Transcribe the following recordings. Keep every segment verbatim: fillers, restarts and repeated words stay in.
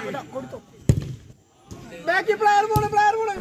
ബാക്കി പ്ലെയർ പോണ് പ്ലെയർ പോണ്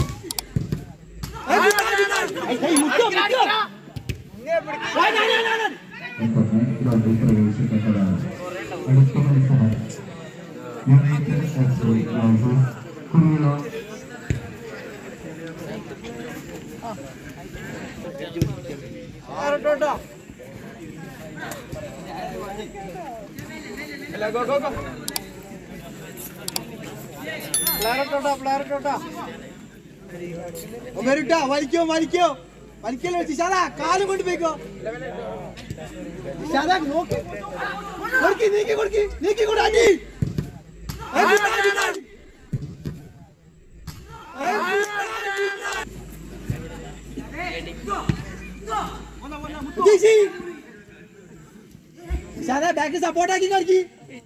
വലിക്കോ വലിക്കോ വലിക്കല്ലോ ജിഷാദ കാലും കൊണ്ട് പോയിക്കോ ജിഷാദ നോക്കി കൊടുക്കി നീക്കി കൊടുക്കി നീക്കി കൊടുക്കി ജിഷാദ ബാക്ക് സപ്പോർട്ട് ആക്കി കളിക്കി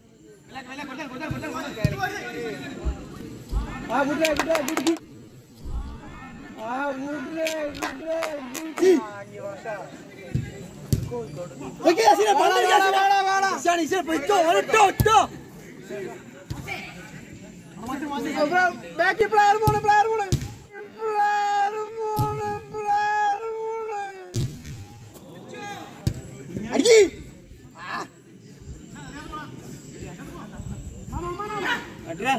ആ ഗുഡ് ഗുഡ് ഗുഡ് ആ ഗുഡ് ഗുഡ് ഓക്കേ അസിന പന്ത് വാടാ വാടാ ശാനി ശാനി പോയിക്കോ ഒരട്ടോ ഒട്ടോ ബാക്കി പ്ലെയർ പോണ് പ്ലെയർ പോണ് പ്ലെയർ പോണ് പ്ലെയർ പോണ് അടിക്കി അഡ്രാ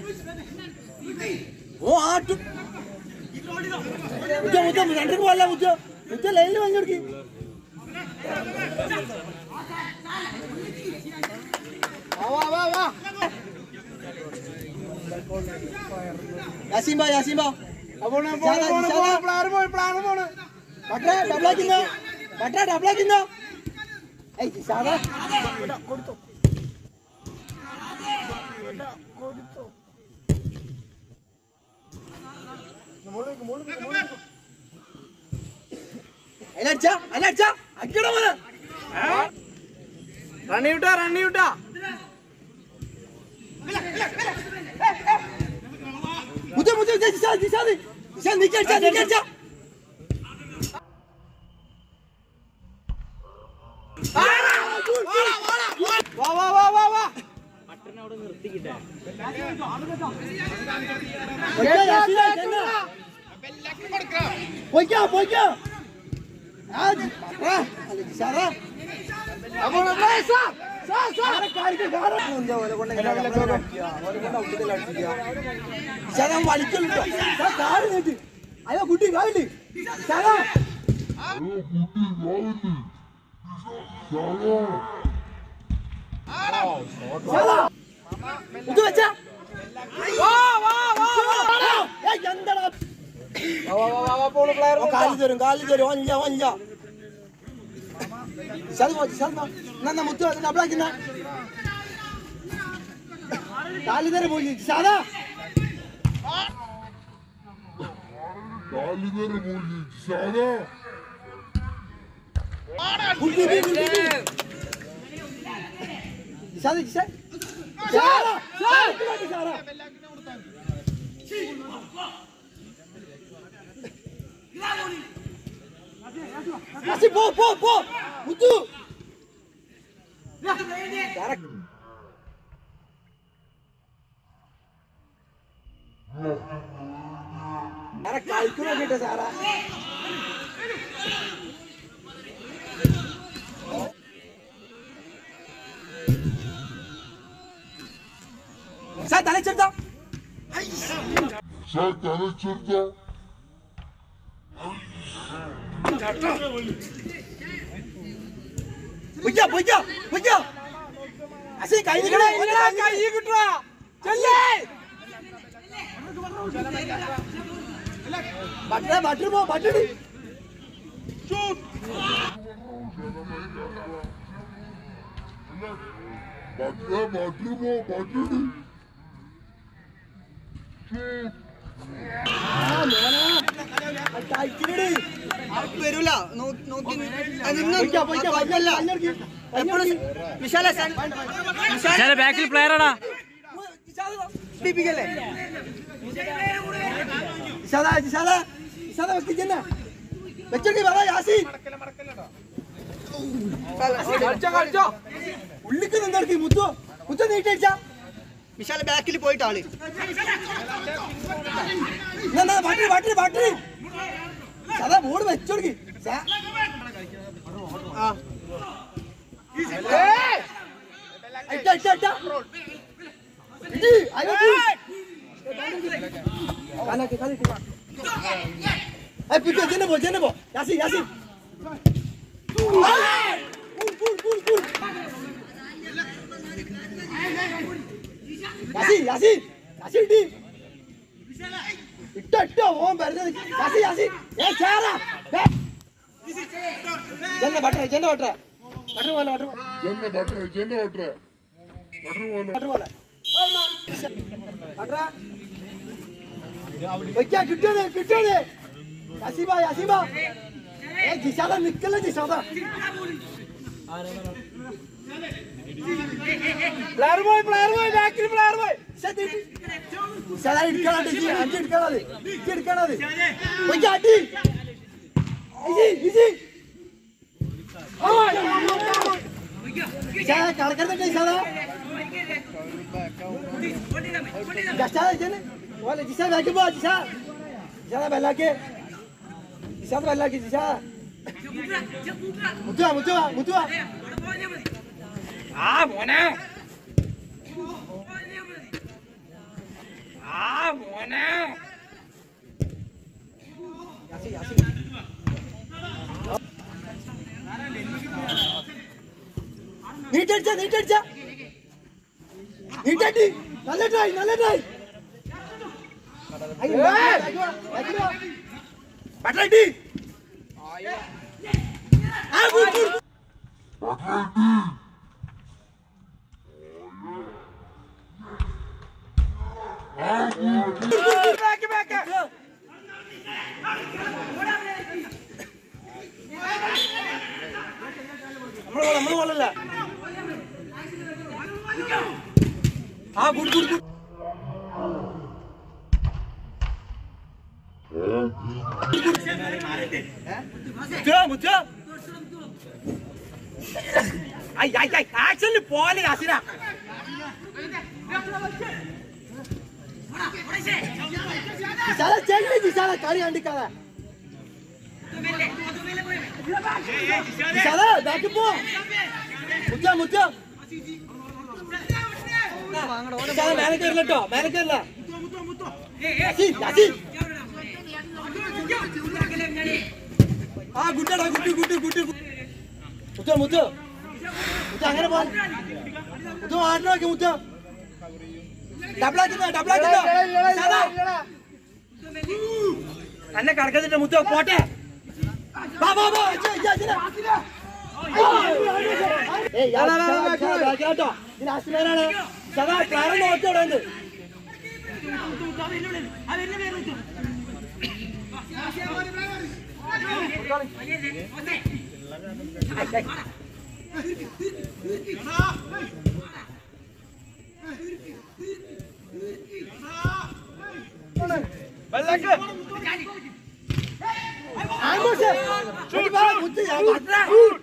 ഓ ആട്ടു മുറ്റ മുറ്റ രണ്ടിന് പോകല്ല മുറ്റ മുറ്റ ലൈനിൽ വാങ്ങി കൊടുക്കി യാസീംബ യാസീംബ ഡബിളാക്കുന്നോ ബട്ട ഡബിളാക്കുന്നോ സാധാ കൊടുത്തു കൊടുത്തു റണ്ണിവിട്ടാ റണ്ണിവിട്ടാ മുറ്റ മുറ്റ ജിസാദ് ജിസാദ് ജിസാദ് നിക്കടിച്ചാ നിക്കടിച്ചാ വാ വാ വാ വാ വാ പട്ടനെ അവിടെ നിർത്തിക്കിട്ടെ പോയിക്കോ പോയിക്കോ വലിക്കല്ലോ കാറ് നീട്ടി അയ്യോ കുട്ടി കാവില്ലേ ഇത് വെച്ചാ കാലി തരും കാലി തരും ഓഞ്ഞ ഓഞ്ഞ മുത്ത് ഡബിളാക്കുന്ന കാലി തരം പോയി സാധാ കാലി തരം പോയി സാധാ സാധാ സാധാ Así, po, po, po, mutu. Cara kalkula kita Sara. Saya tanya cerita. Saya tanya cerita. Puja, puja, puja. Asik kayu kita, kayu kita. Jalan. Bater, bater mau, bater ni. Shoot. Bater, bater mau, bater ni. Shoot. Ah, mana? Atai kiri. Aku berula, no, no king. Anjing. Puja, puja, puja lah. Misal san. Misal back il player ada. Pipi kele. Misal, misal, misal waktu jena. Baca ke bawah Yasin. Kerja kerja. Ulli ke nandar ki mutu, mutu ni kerja. വിശാല ബാക്കിൽ പോയിട്ട് ആള് board വെച്ചോടുക്കി ജനബോ ജനബോ യാസി യാസി Yasi, Yasi, Yasi di. Itu itu, oh berarti Yasi Yasi. Eh cara, deh. Jangan butter, jangan butter. Butter mana butter? Jangan butter, jangan butter. Butter mana? Butter mana? Butter. Bagaimana kita deh, kita deh. Yasi ba, Yasi ba. Eh jisada nikkel lah jisada. Player boy, player boy, back in player boy. Shut it. Shut it. Kala de, anjir kala de, kid kala de. Wait, adi. Easy, easy. Oh, shut kar kar de nahi shut. Just shut it, jene. Wale, jisa back bo, jisa. Jisa bella ke. Jisa bella ke, jisa. Mutua, mutua, mutua. Ah, mana? Ah, mana? Yasi, Yasi. Hit it, hit it, hit it. Nalle try, nalle try. Ayo, ayo, ayo. Battle di. Ah, good, good. Back, back. Amro wala, amro wala la. Ah, good, good, good. Mutua, mutua. Ay, ay, ay. Actually, Paul is asira. Jisala check me, Jisala kari andi kara. Jisala back po. Mutua, mutua. Jisala manager la to, manager la. Yasi, Yasi. Ah, good, good, good, good, good. Mutua, mutua. Mutua angane ball. Mutua aadna ke mutua. Double kita, double kita. Sana. Anda karga kita mutu pote. Ba ba ba, aja aja aja. Eh, yala yala yala yala to. Ini asli mana na? Sana player no otte orandu. Balak. Ayo sir. Coba mutu ya, batra.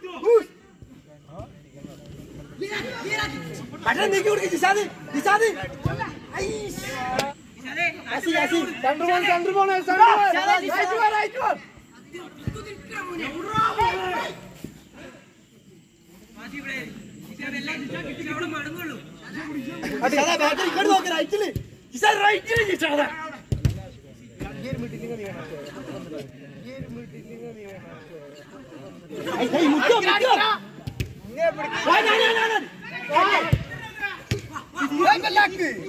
Batra nih udah disadi, disadi. Ais. Asi asi. Sandrubon, Sandrubon, Sandrubon. Right one, right one. Adi ada battery कर दो right चले. किसा right चले किसा ada. Gear meeting नहीं है. Gear meeting नहीं है. Hey hey मुझको मुझको. Why ना ना ना ना. Why belak?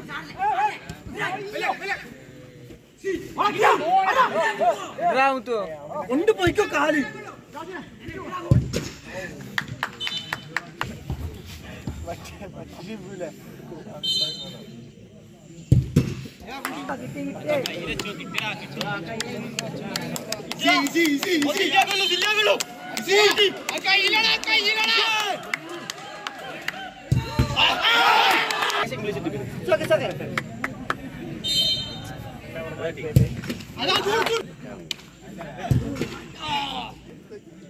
Ground tu. Undu poiko kali. Easy, easy, easy. Dilya galo, dilya galo. Easy. Akai ilana, akai ilana. English itu. Suka suka. Ada dur dur.